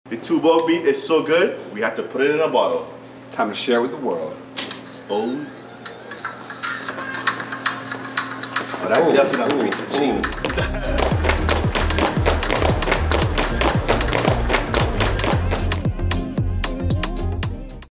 The Tuborg beat is so good, we had to put it in a bottle. Time to share with the world. Oh, that definitely beats a genie.